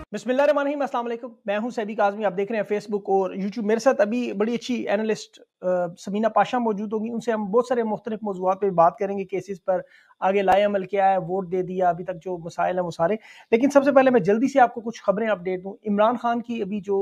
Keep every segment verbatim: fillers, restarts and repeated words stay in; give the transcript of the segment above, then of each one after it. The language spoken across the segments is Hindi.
बिस्मिल्लाहिर्रहमानिर्रहीम, अस्सलाम वालेकुम। मैं हूं सैदी काज़मी। आप देख रहे हैं फेसबुक और यूट्यूब। मेरे साथ अभी बड़ी अच्छी एनालिस्ट समीना पाशा मौजूद होंगी। उनसे हम बहुत सारे मुख्तलिफ मौज़ूआत पे बात करेंगे, केसेस पर आगे लाए अमल क्या है, वोट दे दिया, अभी तक जो मसाइल हैं वो सारे। लेकिन सबसे पहले मैं जल्दी से आपको कुछ खबरें अपडेट दूं। इमरान खान की अभी जो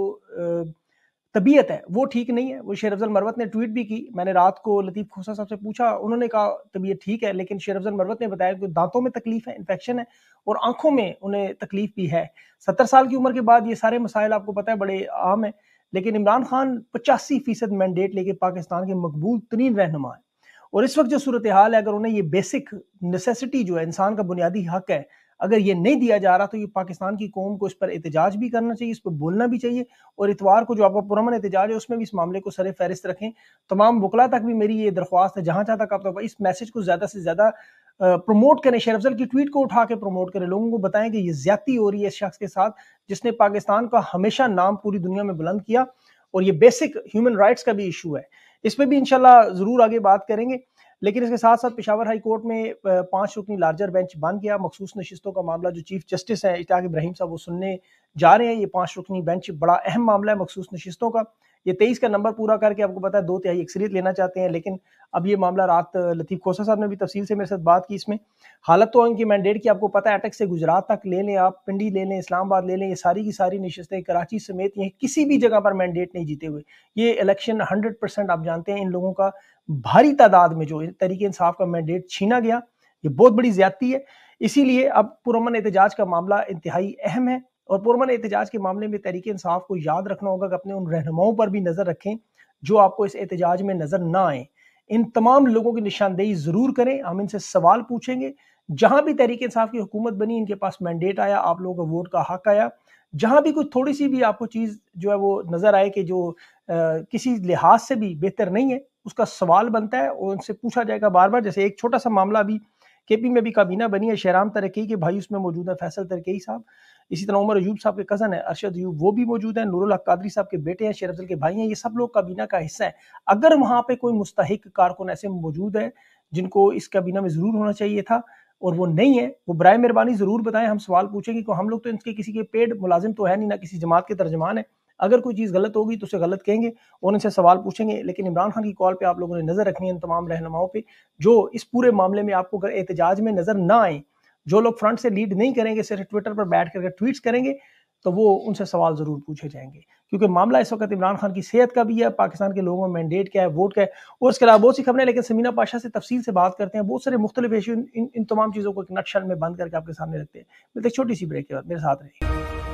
तबीयत है वो ठीक नहीं है। वो शेर अफजल मरवत ने ट्वीट भी की। मैंने रात को लतीफ़ खोसा साहब से पूछा, उन्होंने कहा तबीयत ठीक है, लेकिन शेर अफजल मरवत ने बताया कि दांतों में तकलीफ है, इन्फेक्शन है और आंखों में उन्हें तकलीफ भी है। सत्तर साल की उम्र के बाद ये सारे मसाइल आपको पता है बड़े आम है। लेकिन इमरान खान पचासी फीसद मैंडेट लेके पाकिस्तान के मकबूल तरीन रहनुमा है। और इस वक्त जो सूरत हाल है, अगर उन्हें ये बेसिक नेसेसिटी जो है, इंसान का बुनियादी हक है, अगर ये नहीं दिया जा रहा तो ये पाकिस्तान की कौम को इस पर एहतजाज भी करना चाहिए, इस पर बोलना भी चाहिए। और इतवार को जो आपका पुरअमन एहतजाज है उसमें भी इस मामले को सर फहरिस्त रखें। तमाम वकला तक भी मेरी ये दरख्वास्त है, जहाँ जहाँ तक आप इस मैसेज को ज़्यादा से ज़्यादा प्रमोट करें। शेर अफजल की ट्वीट को उठा के प्रमोट करें, लोगों को बताएं कि ये ज्यादती हो रही है इस शख्स के साथ जिसने पाकिस्तान का हमेशा नाम पूरी दुनिया में बुलंद किया। और ये बेसिक ह्यूमन राइट्स का भी इशू है, इस पर भी इंशाल्लाह ज़रूर आगे बात करेंगे। लेकिन इसके साथ साथ पेशावर हाई कोर्ट में पांच रुकनी लार्जर बेंच बन गया। मखसूस नशिस्तों का मामला जो चीफ जस्टिस है इश्तियाक इब्राहिम साहब वो सुनने जा रहे हैं। ये पांच रुकनी बेंच बड़ा अहम मामला है मखसूस नशिस्तों का। ये तेईस का नंबर पूरा करके आपको पता है दो तिहाई अक्सरियत लेना चाहते हैं। लेकिन अब ये मामला रात लतीफ़ खोसा साहब ने भी तफसील से मेरे साथ बात की। इसमें हालत तो इनकी मैंडेट की आपको पता है, अटक से गुजरात तक ले लें आप, पिंडी ले लें, इस्लामाबाद ले लें, ये सारी की सारी नशिस्तें कराची समेत ये किसी भी जगह पर मैंडेट नहीं जीते हुए। ये इलेक्शन हंड्रेड परसेंट आप जानते हैं इन लोगों का भारी तादाद में जो तहरीक इंसाफ का मैंडेट छीना गया, ये बहुत बड़ी ज्यादती है। इसीलिए अब पुरअमन एहतजाज का मामला इंतहाई अहम है। और पुरअमन एहतजाज के मामले में तहरीक इंसाफ को याद रखना होगा कि अपने उन रहनुमाओं पर भी नजर रखें जो आपको इस एहतजाज में नजर ना आए। इन तमाम लोगों की निशानदेही जरूर करें, हम इनसे सवाल पूछेंगे। जहां भी तहरीक इंसाफ की हुकूमत बनी, इनके पास मैंडेट आया, आप लोगों का वोट का हक आया, जहां भी कुछ थोड़ी सी भी आपको चीज जो है वो नजर आए कि जो आ, किसी लिहाज से भी बेहतर नहीं है, उसका सवाल बनता है और उनसे पूछा जाएगा बार बार। जैसे एक छोटा सा मामला अभी केपी में भी काबीना बनी है, शहराम तरक्की के भाई उसमें मौजूद है, फैसल तरक्की साहब, इसी तरह उमर अयूब साहब के कजन है अरशद अयूब, वो भी मौजूद है, नूरुल हक कादरी साहब के बेटे हैं, शेर अफजल के भाई हैं, ये सब लोग काबीना का हिस्सा है। अगर वहां पे कोई मुस्तहिक कारकुन ऐसे मौजूद है जिनको इस काबीना में जरूर होना चाहिए था और वो नहीं है, वो बराए मेहरबानी जरूर बताएं, हम सवाल पूछेंगे। क्योंकि हम लोग तो इनके किसी के पेड मुलाजिम तो है नहीं, ना किसी जमात के तर्जमान है। अगर कोई चीज़ गलत होगी तो उसे गलत कहेंगे और इनसे सवाल पूछेंगे। लेकिन इमरान खान की कॉल पे आप लोगों ने नजर रखनी है इन तमाम रहनुमाओं पे जो इस पूरे मामले में आपको अगर एहतजाज में नजर ना आए, जो लोग फ्रंट से लीड नहीं करेंगे, सिर्फ ट्विटर पर बैठ कर ट्वीट्स करेंगे, तो वो उनसे सवाल जरूर पूछे जाएंगे। क्योंकि मामला इस वक्त इमरान खान की सेहत का भी है, पाकिस्तान के लोगों में मैंडेट क्या है, वोट क्या है, और इसके अलावा बहुत सी खबरें। लेकिन समीना पाशा से तफसील से बात करते हैं, बहुत सारे मुख्तलिफ इशू, इन, इन तमाम चीज़ों को एक नटशल में बंद करके आपके सामने रखते हैं। मिलते छोटी सी ब्रेक के बाद, मेरे साथ रहिए।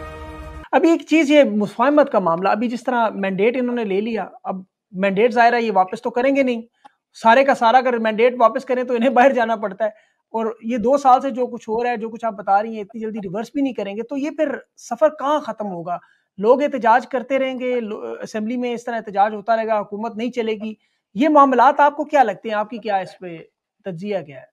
अभी एक चीज, ये मुफाहमत का मामला, अभी जिस तरह मैंडेट इन्होंने ले लिया, अब मैंडेट जाहिर है ये वापस तो करेंगे नहीं, सारे का सारा अगर मैंडेट वापस करें तो इन्हें बाहर जाना पड़ता है। और ये दो साल से जो कुछ हो रहा है, जो कुछ आप बता रही हैं, इतनी जल्दी रिवर्स भी नहीं करेंगे तो ये फिर सफर कहाँ खत्म होगा? लोग एहतजाज करते रहेंगे, असेंबली में इस तरह एहतजाज होता रहेगा, हुकूमत नहीं चलेगी। ये मामलात आपको क्या लगते हैं, आपकी क्या इस पे तज्जिया क्या है?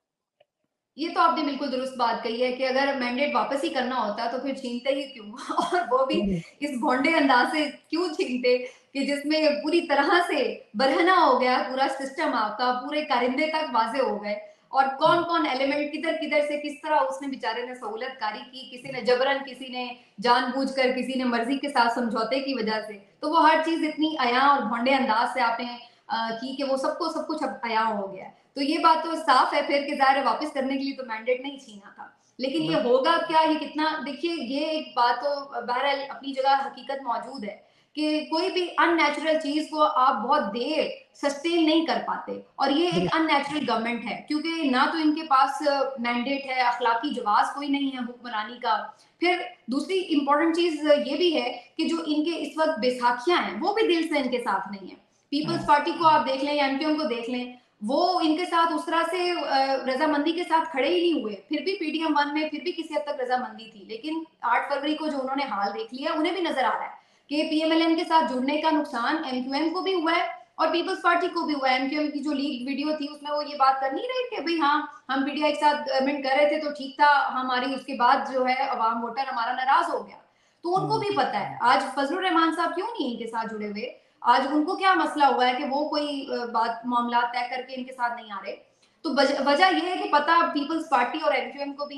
ये तो आपने बिल्कुल दुरुस्त बात कही है कि अगर मैंडेट वापस ही करना होता तो फिर छीनते ही क्यों और वो भी हम्म। इस भोंडे अंदाज से क्यों छीनते कि जिसमें पूरी तरह से बरहना हो गया पूरा सिस्टम, आपका पूरे कारिंदे तक वाजे हो गए और कौन कौन एलिमेंट किधर किधर से किस तरह उसने बेचारे ने सहूलत कारी की, किसी ने जबरन, किसी ने जानबूझकर, किसी ने मर्जी के साथ समझौते की वजह से। तो वो हर चीज इतनी अया और भोंडे अंदाज से आपने की कि वो सबको सब कुछ अब अया हो गया। तो ये बात तो साफ है फिर कि ज़ाहिर वापस करने के लिए तो मैंडेट नहीं छीना था। लेकिन ये होगा क्या, ये कितना, देखिए ये एक बात तो बहरहाल अपनी जगह हकीकत मौजूद है कि कोई भी अननेचुरल चीज को आप बहुत देर सस्टेन नहीं कर पाते और ये एक अननेचुरल गवर्नमेंट है क्योंकि ना तो इनके पास मैंडेट है, अखलाकी जवाब कोई नहीं है हुक्मरानी का। फिर दूसरी इंपॉर्टेंट चीज ये भी है कि जो इनके इस वक्त बैसाखियां हैं वो भी दिल से इनके साथ नहीं है। पीपल्स पार्टी को आप देख लें या एमपीएम को देख लें, वो इनके साथ उस तरह से रजामंदी के साथ खड़े ही नहीं हुए। फिर भी पीडीएम वन में फिर भी किसी हद तक रजामंदी थी, लेकिन आठ फरवरी को जो उन्होंने हाल देख लिया उन्हें भी नजर आ रहा है कि पीएमएलएन के साथ जुड़ने का नुकसान एमक्यूएम को भी हुआ है और पीपल्स पार्टी को भी हुआ है। एमक्यूएम की जो लीक वीडियो थी उसमें वो ये बात कर नहीं रहे कि भाई हाँ हम पीडीआई के साथ गवर्नमेंट कर रहे थे तो ठीक था, हमारी उसके बाद जो है अवाम वोटर हमारा नाराज हो गया। तो उनको भी पता है आज फजलुर रहमान साहब क्यों नहीं इनके साथ जुड़े हुए, आज उनको क्या मसला हुआ है कि वो कोई बात मामला तय करके इनके साथ नहीं आ रहे। तो वजह यह है कि पता पीपल्स पार्टी और एमक्यूएम को भी है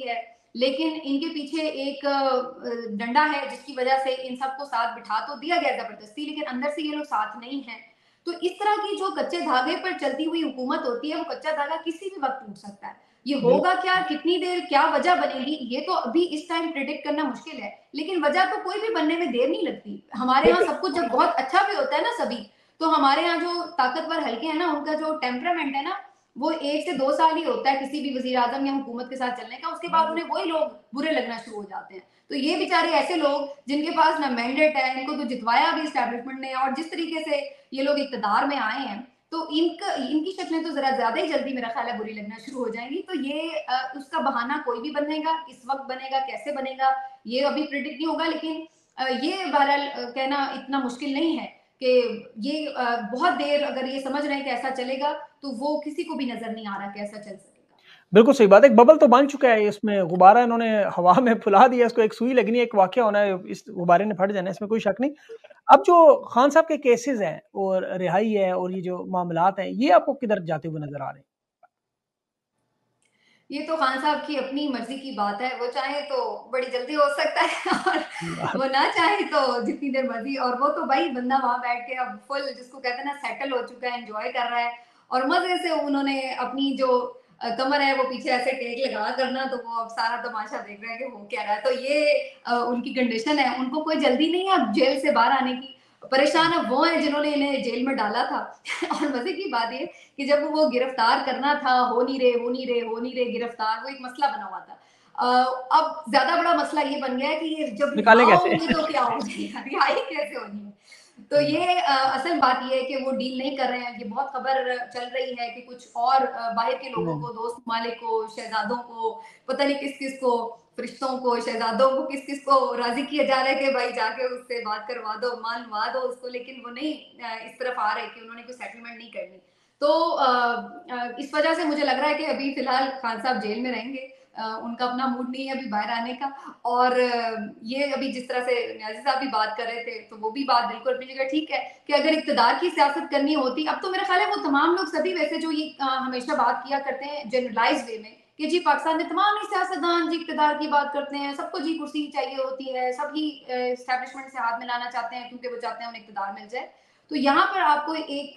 लेकिन इनके पीछे एक डंडा है जिसकी वजह से इन सबको साथ बिठा तो दिया गया जबरदस्ती, लेकिन अंदर से ये लोग साथ नहीं हैं। तो इस तरह की जो कच्चे धागे पर चलती हुई हुकूमत होती है, वो कच्चा धागा किसी भी वक्त टूट सकता है। ये होगा क्या, कितनी देर, क्या वजह बनेगी, ये तो अभी इस टाइम प्रिडिक्ट करना मुश्किल है, लेकिन वजह तो कोई भी बनने में देर नहीं लगती। हमारे यहाँ सब कुछ जब बहुत अच्छा भी होता है ना सभी, तो हमारे यहाँ जो ताकतवर हल्के हैं ना, उनका जो टेम्परामेंट है ना, वो एक से दो साल ही होता है किसी भी वजीर आजम या हुकूमत के साथ चलने का, उसके बाद उन्हें वही लोग बुरे लगना शुरू हो जाते हैं। तो ये बेचारे ऐसे लोग जिनके पास ना मैंडेट है, इनको तो जितवाया भी एस्टैब्लिशमेंट ने, और जिस तरीके से ये लोग इक्तदार में आए हैं, तो इनका इनकी शक्लें तो जरा ज्यादा ही जल्दी मेरा ख्याल है बुरी लगना शुरू हो जाएंगी। तो ये आ, उसका बहाना कोई भी बनेगा, किस वक्त बनेगा, कैसे बनेगा, ये अभी प्रिडिक्ट नहीं होगा, लेकिन आ, ये बहरहाल कहना इतना मुश्किल नहीं है कि ये आ, बहुत देर अगर ये समझ रहे हैं कि ऐसा चलेगा, तो वो किसी को भी नजर नहीं आ रहा कि ऐसा चल सकेगा। बिल्कुल सही बात है, एक बबल तो बन चुका है, इसमें गुब्बारा इन्होंने हवा में फुला दिया, इसको एक सुई लगनी है, एक वाकया होना है, इस गुब्बारे ने फट जाना है, इसमें कोई शक नहीं। अब जो खान साहब के केसेस हैं और रिहाई है और ये जो मामलात हैं, ये आपको किधर जाते हुए नजर आ रहे हैं? ये तो खान साहब की अपनी मर्जी की बात है, वो चाहे तो बड़ी जल्दी हो सकता है और वो ना चाहे तो जितनी देर मर्जी, और वो तो भाई बंदा वहां बैठ के अब फुल, जिसको कहते हैं ना, सेटल हो चुका है, एंजॉय कर रहा है, और मजे से उन्होंने अपनी जो कमर है वो पीछे ऐसे टेक लगा करना, तो वो अब सारा तमाशा देख रहे हैं कि हो क्या रहा है। तो ये उनकी कंडीशन है, उनको कोई जल्दी नहीं है अब जेल से बाहर आने की। परेशान अब वो है जिन्होंने इन्हें जेल में डाला था और मजे की बात ये कि जब वो गिरफ्तार करना था, हो नहीं रहे हो नहीं रहे हो नहीं रहे गिरफ्तार, वो एक मसला बना हुआ था। uh, अब ज्यादा बड़ा मसला ये बन गया है कि ये जब निकाले कैसे? होंगे तो क्या हो जाएगा, रिहाई कैसे होनी है। तो ये आ, असल बात ये है कि वो डील नहीं कर रहे हैं। ये बहुत खबर चल रही है कि कुछ और बाहर के लोगों को, दोस्त मालिक को, शहजादों को, पता नहीं किस किस को, फरिश्तों को, शहजादों को, किस किस को राजी किया जा रहा है कि भाई जाके उससे बात करवा दो, मानवा दो उसको, लेकिन वो नहीं इस तरफ आ रहे कि उन्होंने कोई सेटलमेंट नहीं करनी। तो इस वजह से मुझे लग रहा है कि अभी फिलहाल खान साहब जेल में रहेंगे, उनका अपना मूड नहीं है अभी बाहर आने का। और ये अभी जिस तरह से न्याजी साहब भी बात कर रहे थे, तो वो भी बात बिल्कुल अपनी जगह ठीक है कि अगर इक्तदार की सियासत करनी होती, अब तो मेरा ख्याल है वो तमाम लोग सभी वैसे जो ये हमेशा बात किया करते हैं जनरलाइज वे में कि जी पाकिस्तान में तमाम ही सियासतदान जी इक्तदार की बात करते हैं, सबको जी कुर्सी चाहिए होती है, सभी एस्टैब्लिशमेंट से हाथ मिलाना चाहते हैं क्योंकि वो चाहते हैं उन्हें इक्तदार मिल जाए। तो यहाँ पर आपको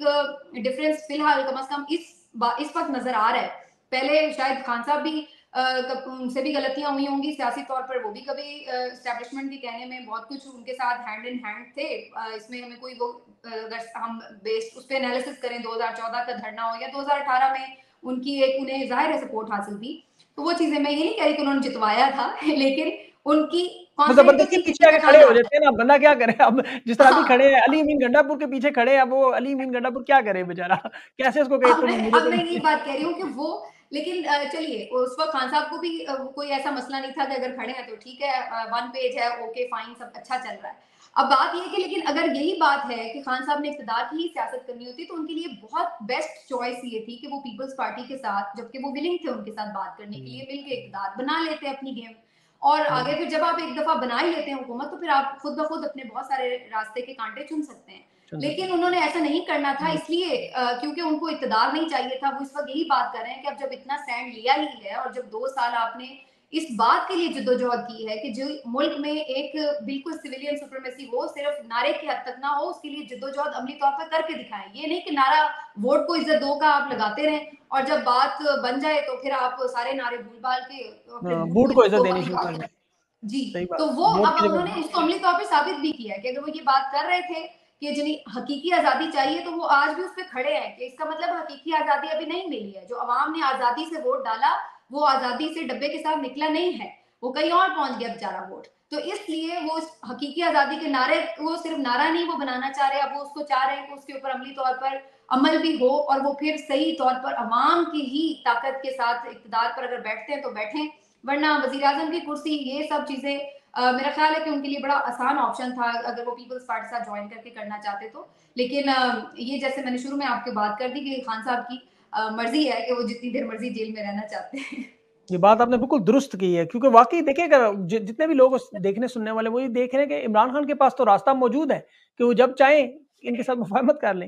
एक डिफरेंस फिलहाल कम अज कम इस इस वक्त नजर आ रहा है। पहले शायद खान साहब भी उनसे भी गलतियां हुई होंगी सियासी तौर पर, वो भी कभी एस्टैब्लिशमेंट के कहने में बहुत कुछ उनके साथ हैंड इन हैंड थे। इसमें हमें कोई वो अगर हम बेस्ड उस पर एनालिसिस करें दो हज़ार चौदह का धरना हो या दो हज़ार अठारह में उनकी एक उन्हें जाहिर है सपोर्ट हासिल थी, तो वो चीजें मैं ये नहीं कह रही कि उन्होंने जितवाया था लेकिन उनकी जबरदस्ती पीछे आके खड़े हो जाते हैं ना, बंदा क्या करे अब, जिस तरह भी खड़े हैं अली अमीन गंडापुर के पीछे खड़े हैं, वो अली अमीन गंडापुर क्या करे बेचारा, कैसे उसको कहे तुम मुझे अब मैं ये बात कह रही हूँ कि वो, लेकिन चलिए उस वक्त खान साहब को भी कोई ऐसा मसला नहीं था कि अगर खड़े हैं तो ठीक है, वन पेज है, ओके फाइन, सब अच्छा चल रहा है। अब बात ये कि लेकिन अगर यही बात है कि खान साहब ने इक़्तिदार की ही सियासत करनी होती तो उनके लिए बहुत बेस्ट चॉइस ये थी कि वो पीपल्स पार्टी के साथ, जबकि वो विलिंग थे उनके साथ बात करने के लिए, मिलकर इक़्तिदार बना लेते अपनी गेम, और आगे फिर जब आप एक दफा बना ही लेते हैं हुकूमत, तो फिर आप खुद ब खुद अपने बहुत सारे रास्ते के कांटे चुन सकते हैं। लेकिन उन्होंने ऐसा नहीं करना था, इसलिए क्योंकि उनको इक़्तिदार नहीं चाहिए था। वो इस वक्त यही बात कर रहे हैं कि अब जब इतना स्टैंड लिया ही है और जब दो साल आपने इस बात के लिए जद्दोजहद की है कि जो मुल्क में एक बिल्कुल सिविलियन सुप्रीमेसी हो, सिर्फ नारे की हद तक ना हो, उसके लिए जद्दोजहद अमली तौर पर करके दिखाएं। ये नहीं कि नारा वोट को इज्जत दो का आप लगाते रहें और जब बात बन जाए तो फिर आप सारे नारे भूल भाल के वोट को इज्जत देनी शुरू कर दें। जी, तो वो अब उन्होंने उसको अमली तौर पर साबित भी किया कि अगर वो ये बात कर रहे थे कि जिन्हें हकीकी आजादी चाहिए तो वो आज भी उस पर खड़े हैं कि इसका मतलब हकीकी आजादी अभी नहीं मिली है। जो अवाम ने आजादी से वोट डाला वो आजादी से डब्बे के साथ निकला नहीं है, वो कहीं और पहुंच गया बेचारा वोट। तो इसलिए वो इस हकीकी आजादी के नारे, वो सिर्फ नारा नहीं वो बनाना चाह रहे हैं, अब वो उसको चाह रहे हैं कि उसके ऊपर अमली तौर पर अमल भी हो और वो फिर सही तौर पर अवाम की ही ताकत के साथ इक़्तिदार पर अगर बैठते हैं तो बैठें, वरना वजीर आजम की कुर्सी, ये सब चीजें Uh, मेरा ख्याल है कि उनके लिए बड़ा आसान ऑप्शन था अगर वो पीपल्स पार्टी साथ ज्वाइन करके करना चाहते तो। लेकिन uh, ये जैसे मैंने शुरू में आपके बात कर दी कि खान साहब की uh, मर्जी है कि वो जितनी देर मर्जी जेल में रहना चाहते हैं। ये बात आपने बिल्कुल दुरुस्त की है, क्योंकि वाकई देखिए अगर जितने भी लोग देखने सुनने वाले वो ये देख रहे हैं कि इमरान खान के पास तो रास्ता मौजूद है कि वो जब चाहें इनके साथ मुफाहमत कर लें,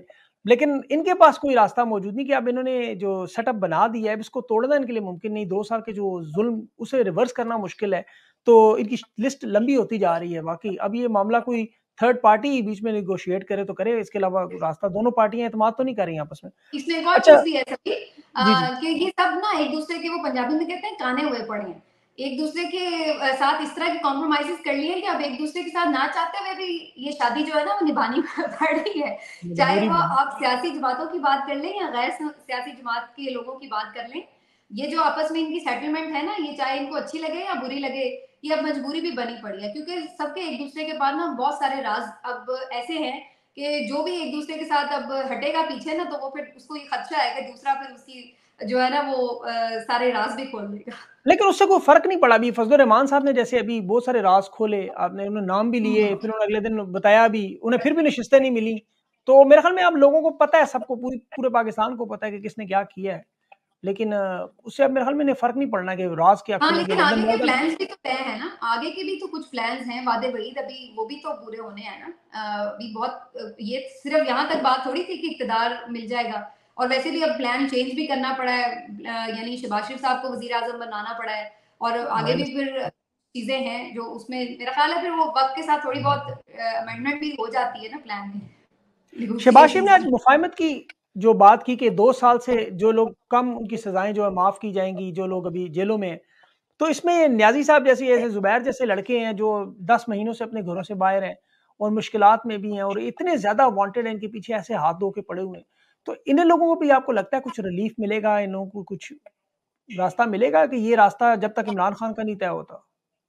लेकिन इनके पास कोई रास्ता मौजूद नहीं कि अब इन्होंने जो सेटअप बना दिया है, अब इसको तोड़ना इनके लिए मुमकिन नहीं, दो साल के जो ज़ुल्म, उसे रिवर्स करना मुश्किल है। तो इनकी लिस्ट लंबी होती जा रही है वाक़ई। अब ये मामला कोई थर्ड पार्टी बीच में नेगोशिएट करे तो करे, इसके अलावा रास्ता दोनों पार्टियाँ एतमाद तो नहीं कर रही आपस में। इसमें एक और अच्छा चीज़ भी है सभी जी, जी। अ, कि ये सब ना एक-दूसरे के, वो पंजाबी में कहते हैं, काने हुए पड़े हैं। एक-दूसरे के अ, साथ इस तरह के कॉम्प्रोमाइज़ेज़ कर लिए हैं कि अब एक-दूसरे के साथ ना चाहते हुए भी ये शादी जो है ना, वो निभानी पड़ रही है। चाहे मजबूरी वो में। आप सियासी जमातों की बात कर लें या गैर स सियासी जमात के लोगों की बात कर लें, ये जो आपस में इनकी सेटलमेंट है ना, ये चाहे इनको अच्छी लगे या बुरी लगे, ये अब मजबूरी भी बनी पड़ी है। क्योंकि सबके एक-दूसरे के पास ना बहुत सारे राज़ अब ऐसे हैं कि जो भी एक-दूसरे के साथ अब हटेगा पीछे ना, तो वो फिर उसको ये खदशा है कि दूसरा फिर उसकी जो है ना वो अ, सारे राज़ भी खोल देगा। लेकिन उससे कोई फ़र्क नहीं पड़ा। अभी फज़लुर रहमान साहब ने जैसे अभी बहुत सारे राज़ खोले, आपने उन्हें नाम भी लिए, हुँ। फिर उन्होंने अगले दिन बताया भी, उन्हें फिर भी नशिस्तें नहीं मिली। तो मेरे ख़्याल में अब लोगों को पता है, सबको, पूरी पूरे पाकिस्तान को पता है कि किसने क्या किया है। लेकिन उससे अब मेरे ख़्याल में इन्हें फ़र्क नहीं पड़ना कि राज़ क्या हाँ, खुलेंगे, लेकिन लंदन आगे के माइदा में। प्लान्स भी तो तय हैं ना, आगे के भी तो कुछ प्लान्स हैं, वादे-वईद अभी वो भी तो पूरे होने हैं ना। अ, अभी बहुत अ, ये सिर्फ़ यहाँ तक बात थोड़ी थी कि इक़्तिदार मिल जाएगा, और वैसे भी अब प्लान चेंज भी करना पड़ा है। अ, यानी शहबाज शरीफ़ साहब को वज़ीर-ए-आज़म बनाना पड़ा है, और आगे भी माइनस फिर चीज़ें हैं जो उसमें मेरा ख़्याल है फिर वो वक़्त के साथ थोड़ी बहुत अ, अमेंडमेंट भी हो जाती है ना प्लान में, शहबाज शरीफ़ ने नेगोशिएशंस आज में। मुफ़ाहिमत की जो बात की कि दो साल से जो लोग कम, उनकी सज़ाएँ जो है माफ़ की जाएँगी, जो लोग अभी जेलों में हैं। तो इसमें नियाज़ी साहब जैसे ऐसे ज़ुबैर जैसे लड़के हैं जो दस महीनों से अपने घरों से बाहर हैं और मुश्किलात में भी हैं, और इतने ज़्यादा वांटेड हैं, इनके पीछे ऐसे हाथ धो के पड़े हुए हैं। तो इन्हीं लोगों को भी आपको लगता है कुछ रिलीफ़ मिलेगा, इन लोगों को कुछ रास्ता मिलेगा कि ये रास्ता जब तक इमरान खान का नहीं तय होता?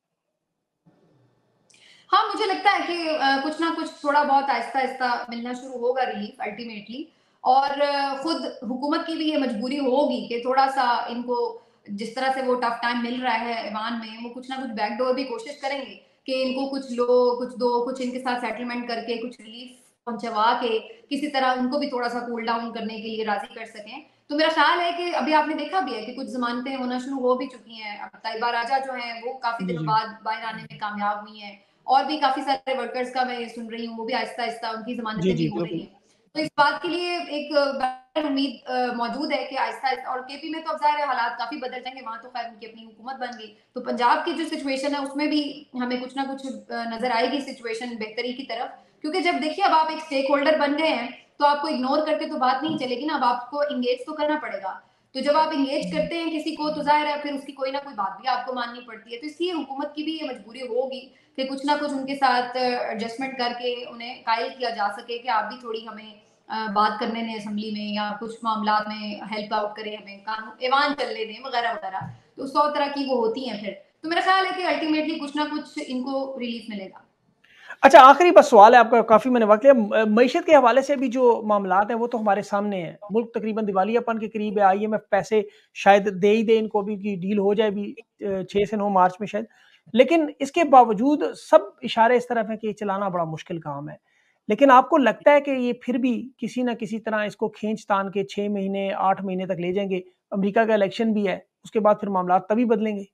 हाँ, मुझे लगता है कि अ, कुछ ना कुछ थोड़ा बहुत आहिस्ता-आहिस्ता मिलना शुरू होगा रिलीफ़ अल्टीमेटली, और खुद हुकूमत की भी ये मजबूरी होगी कि थोड़ा-सा इनको जिस तरह से वो टफ़ टाइम मिल रहा है ऐवान में, वो कुछ ना कुछ बैकडोर भी कोशिश करेंगे कि इनको कुछ लो, कुछ दो, कुछ इनके साथ सेटलमेंट करके कुछ रिलीफ़ पहुँचवा के किसी तरह उनको भी थोड़ा-सा कूल डाउन करने के लिए राज़ी कर सकें। तो मेरा ख़्याल है कि अभी आपने देखा भी है कि कुछ ज़मानतें होना शुरू हो भी चुकी हैं। अब ताइबा राजा जो हैं, वो काफ़ी जी, दिनों जी। बाद बाहर आने में कामयाब हुई हैं, और भी काफ़ी सारे वर्कर्स का मैं ये सुन रही हूँ, वो भी आहिस्ता-आहिस्ता उनकी जी, ज़मानतें भी जी, हो रही बिल्कुल। हैं। तो इस बात के लिए एक बेहतर उम्मीद अ, मौजूद है कि आहिस्ता-आहिस्ता, और केपी में तो अब ज़ाहिर है हालात काफ़ी बदल जाएँगे, वहाँ तो ख़ैर उनकी अपनी हुकूमत बन गई। तो पंजाब की जो सिचुएशन है, उसमें भी हमें कुछ ना कुछ अ, नज़र आएगी सिचुएशन बेहतरी की तरफ। क्योंकि जब देखिए अब आप एक स्टेक होल्डर बन गए हैं, तो आपको इग्नोर करके तो बात नहीं चलेगी ना, अब आपको एंगेज तो करना पड़ेगा। तो जब आप एंगेज करते हैं किसी को, तो ज़ाहिर है फिर उसकी कोई ना कोई बात भी आपको माननी पड़ती है। तो इसलिए हुकूमत की भी ये मजबूरी होगी कि कुछ ना कुछ उनके साथ एडजस्टमेंट करके उन्हें कायल किया जा सके कि आप भी थोड़ी हमें अ, बात करने दें असेंबली में, या कुछ मामलात में हेल्प आउट करें, हमें कानून ऐवान चलने दें वगैरह-वगैरह। तो सौ तरह की वो होती हैं फिर। तो मेरा ख़्याल है कि अल्टीमेटली कुछ ना कुछ इनको रिलीफ़ मिलेगा। अच्छा, आखिरी बस सवाल है आपका, काफ़ी मैंने वक़्त लिया। म मईशत के हवाले से भी जो मामलात हैं, वो तो हमारे सामने हैं। मुल्क तकरीबन दिवालियापन के करीब है, आईएमएफ पैसे शायद दे ही दे इनको अभी, कि डील हो जाए अभी अ, छह से नौ मार्च में शायद। लेकिन इसके बावजूद सब इशारे इस तरफ हैं कि ये चलाना बड़ा मुश्किल काम है। लेकिन आपको लगता है कि ये फिर भी किसी न किसी तरह इसको खींच-तान के छह महीने, आठ महीने तक ले जाएँगे? अमेरिका का इलेक्शन भी है, उसके बाद फिर मामलात तभी बदलेंगे?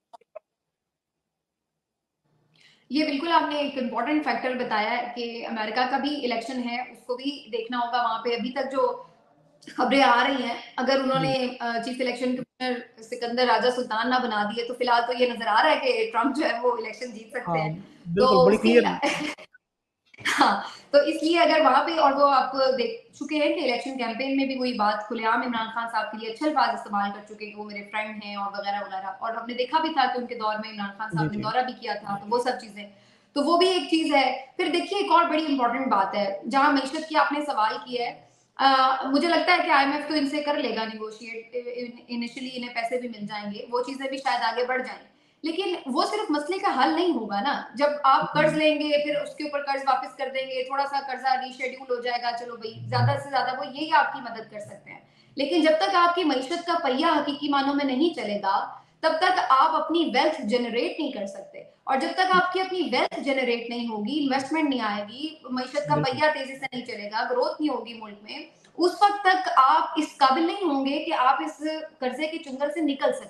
ये बिल्कुल आपने एक इम्पोर्टेंट फैक्टर बताया है कि अमेरिका का भी इलेक्शन है, उसको भी देखना होगा वहाँ पे। अभी तक जो खबरें आ रही हैं, अगर उन्होंने जी। अ, chief election commissioner Sikandar Raja Sultan ना बना दिए, तो फिलहाल तो ये नज़र आ रहा है कि ट्रंप जो है वो इलेक्शन जीत सकते हाँ, हैं। तो बिल्कुल, बड़ी उसके क्लियर अ, हाँ, तो इसलिए अगर वहाँ पे, और वो आप देख चुके हैं कि इलेक्शन कैंपेन में भी वही बात खुलेआम इमरान खान साहब के लिए अच्छे अल्फाज़ इस्तेमाल कर चुके हैं कि वो मेरे फ्रेंड हैं और वगैरह-वगैरह, और हमने देखा भी था कि उनके दौर में इमरान खान जी, साहब ने जी। दौरा भी किया था, तो वो सब चीज़ें। तो वो भी एक चीज़ है। फिर देखिए एक और बड़ी इम्पोर्टेंट बात है, जहाँ मईशत की आपने सवाल किया है, अ, मुझे लगता है कि आईएमएफ तो इनसे कर लेगा नेगोशिएट, इ इन इनिशियली इन्हें पैसे भी मिल जाएँगे, वो चीज़ें भी शायद आगे बढ़ जाएँ। लेकिन वो सिर्फ़ मसले का हल नहीं होगा ना, जब आप कर्ज़ लेंगे, फिर उसके ऊपर कर्ज़ वापस कर देंगे, थोड़ा-सा कर्ज़ा रीशेड्यूल हो जाएगा, चलो भई, ज़्यादा से ज़्यादा वो यही आपकी मदद कर सकते हैं। लेकिन जब तक आपकी मईशत का पहिया हकीकी मानों में नहीं चलेगा, तब तक आप अपनी वेल्थ जनरेट नहीं कर सकते, और जब तक आपकी अपनी वेल्थ जनरेट नहीं होगी, इन्वेस्टमेंट नहीं आएगी, मईशत का बिल्कुल। पहिया तेज़ी से नहीं चलेगा, ग्रोथ नहीं होगी मुल्क में, उस वक़्त तक आप इस काबिल नहीं होंगे कि आप इस कर्ज़े के चुंगल से निकल सकें।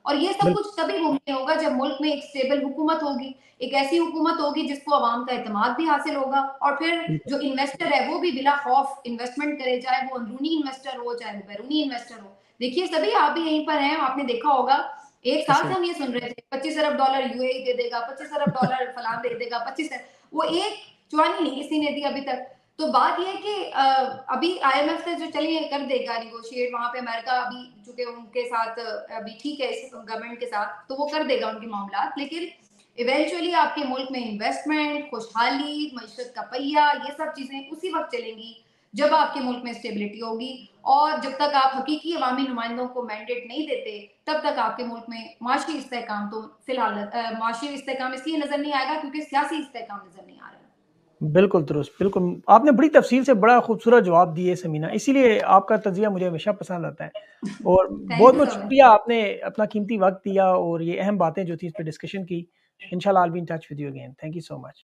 और ये सब कुछ तभी मुमकिन होगा जब मुल्क में एक स्टेबल हुकूमत होगी, एक ऐसी हुकूमत होगी जिसको अवाम का इत्तेमाद भी हासिल होगा, और फिर जो इन्वेस्टर है वो भी बिला खौफ इन्वेस्टमेंट करे, चाहे वो अंदरूनी इन्वेस्टर हो चाहे वो बैरूनी इन्वेस्टर हो। देखिए सभी आप भी यहीं पर हैं, आपने देखा होगा एक साल से हम ये सुन रहे थे पच्चीस अरब डॉलर यूएई दे देगा, पच्चीस अरब डॉलर फलान दे देगा, पच्चीस, वो एक चुआनी नहीं किसी ने दी अभी तक। तो बात यह है कि अभी आईएमएफ से जो चलिए कर देगा निगोशिएट, वहां पे अमेरिका अभी चूंकि उनके साथ अभी ठीक है इस गवर्नमेंट के साथ, तो वो कर देगा उनके मामला, लेकिन इवेंचुअली आपके मुल्क में इन्वेस्टमेंट, खुशहाली, मईशत का पहिया, ये सब चीजें उसी वक्त चलेंगी जब आपके मुल्क में स्टेबिलिटी होगी। और जब तक आप हकीकी अवामी नुमाइंदों को मैंडेट नहीं देते, तब तक आपके मुल्क में माशी इस्तेहकाम तो फिलहाल माशी इस्तेहकाम इसलिए नजर नहीं आएगा क्योंकि सियासी इस्तेहकाम नजर नहीं आ रहा। बिल्कुल दुरुस्त, बिल्कुल आपने बड़ी तफसील से बड़ा खूबसूरत जवाब दिए समीना, इसीलिए आपका तजिया मुझे हमेशा पसंद आता है। और बहुत बहुत शुक्रिया, आपने अपना कीमती वक्त दिया और ये अहम बातें जो थी इस पर डिस्कशन की। इंशाल्लाह I will be in touch with you again. Thank you so much.